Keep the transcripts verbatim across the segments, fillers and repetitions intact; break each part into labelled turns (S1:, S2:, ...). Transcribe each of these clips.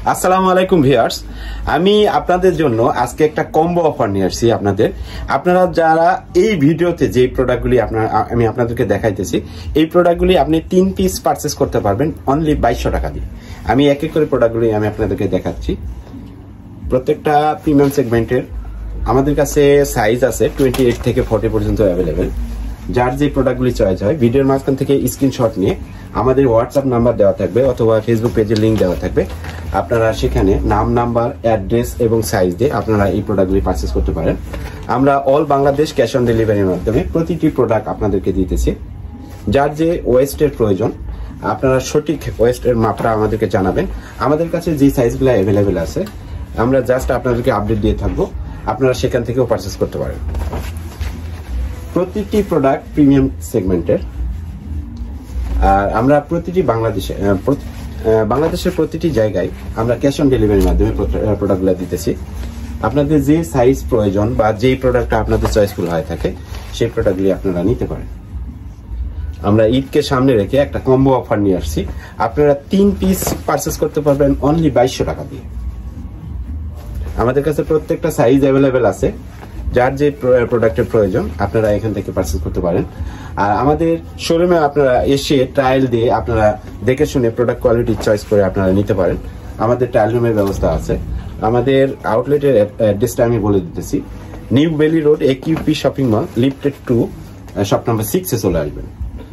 S1: আসসালামু আলাইকুম ভিউয়ার্স, আমি আপনাদের জন্য আজকে একটা কম্বো অফার নিয়ে আসছি আপনাদের। আপনারা যারা এই ভিডিওতে যে প্রোডাক্টগুলি আপনারা আমি আপনাদেরকে দেখাইতেছি, এই প্রোডাক্টগুলি আপনি তিন পিস পারচেস করতে পারবেন অনলি বাইশশো টাকা দিয়ে। আমি এক এক করে প্রোডাক্টগুলি আমি আপনাদেরকে দেখাচ্ছি। প্রত্যেকটা প্রিমিয়াম সেগমেন্টের আমাদের কাছে সাইজ আছে টোয়েন্টি এইট থেকে ফর্টি পর্যন্ত অ্যাভেলেবেল। যার যে প্রোডাক্টগুলি চয়েস হয় ভিডিওর মাঝখান থেকে স্ক্রিনশট নিয়ে আমাদের হোয়াটসঅ্যাপ নাম্বার দেওয়া থাকবে অথবা ফেসবুক পেজের লিঙ্ক দেওয়া থাকবে। আপনারা সেখানে নাম, নাম্বার, অ্যাড্রেস এবং সাইজ দিয়ে আপনারা এই প্রোডাক্টগুলি পারচেস করতে পারেন। আমরা অল বাংলাদেশ ক্যাশ অন ডেলিভারির মাধ্যমে প্রতিটি প্রোডাক্ট আপনাদেরকে দিতেছি। যার যে ওয়েস্টের প্রয়োজন আপনারা সঠিক ওয়েস্টের মাপটা আমাদেরকে জানাবেন। আমাদের কাছে যে সাইজগুলো অ্যাভেলেবেল আছে আমরা জাস্ট আপনাদেরকে আপডেট দিয়ে থাকবো, আপনারা সেখান থেকেও পারচেস করতে পারেন। প্রতিটি প্রোডাক্ট প্রিমিয়াম সেগমেন্টের, আর আমরা প্রতিটি বাংলাদেশে বাংলাদেশের প্রতিটি জায়গায় আমরা ক্যাশ অন ডেলিভারির মাধ্যমে প্রোডাক্টগুলো দিতেছি। আপনাদের যে সাইজ প্রয়োজন বা যেই প্রোডাক্টটা আপনাদের চয়েসফুল হয়ে থাকে সেই প্রোডাক্টগুলি আপনারা নিতে পারেন। আমরা ঈদকে সামনে রেখে একটা কম্বো অফার নিয়ে আসছি। আপনারা তিন পিস পারচেস করতে পারবেন অনলি বাইশশো টাকা দিয়ে। আমাদের কাছে প্রত্যেকটা সাইজ অ্যাভেলেবেল আছে। যার যে প্রোডাক্টের প্রয়োজন আপনারা এখান থেকে পারচেস করতে পারেন। আর আমাদের শোরুমে আপনারা এসে ট্রায়াল দিয়ে আপনারা দেখে শুনে প্রোডাক্ট কোয়ালিটি চয়েস করে আপনারা নিতে পারেন। আমাদের ট্রায়াল রুমের ব্যবস্থা আছে। আমাদের আউটলেটের অ্যাড্রেসটা আমি বলে দিতেছি। New Bailey Road AQP shopping mall, lifted two, shop number সিক্সে চলে আসবেন।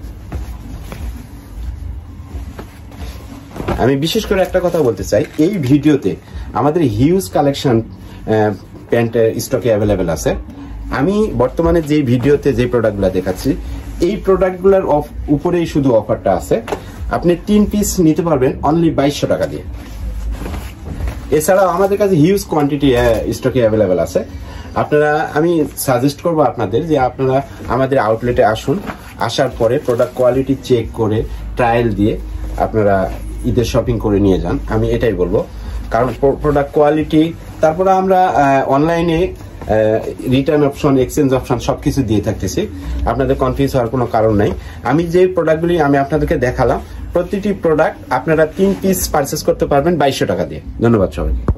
S1: আমি বিশেষ করে একটা কথা বলতে চাই, এই ভিডিওতে আমাদের হিউজ কালেকশন প্যান্টের স্টকে অ্যাভেলেবেল আছে। আমি বর্তমানে যে ভিডিওতে যে প্রোডাক্টগুলো দেখাচ্ছি এই প্রোডাক্টগুলোর উপরেই শুধু অফারটা আছে। আপনি তিন পিস নিতে পারবেন অনলি বাইশশো টাকা দিয়ে। এছাড়াও আমাদের কাছে হিউজ কোয়ান্টিটি স্টকে অ্যাভেলেবেল আছে। আপনারা আমি সাজেস্ট করব আপনাদের যে আপনারা আমাদের আউটলেটে আসুন, আসার পরে প্রোডাক্ট কোয়ালিটি চেক করে ট্রায়াল দিয়ে আপনারা ঈদের শপিং করে নিয়ে যান। আমি এটাই বলবো, কারণ প্রোডাক্ট কোয়ালিটি, তারপরে আমরা অনলাইনে রিটার্ন অপশন, এক্সচেঞ্জ অপশন সবকিছু দিয়ে থাকতেছি। আপনাদের কনফিউজ হওয়ার কোনো কারণ নাই। আমি যে প্রোডাক্টগুলি আমি আপনাদেরকে দেখালাম প্রতিটি প্রোডাক্ট আপনারা তিন পিস পারচেস করতে পারবেন বাইশশো টাকা দিয়ে। ধন্যবাদ সবাইকে।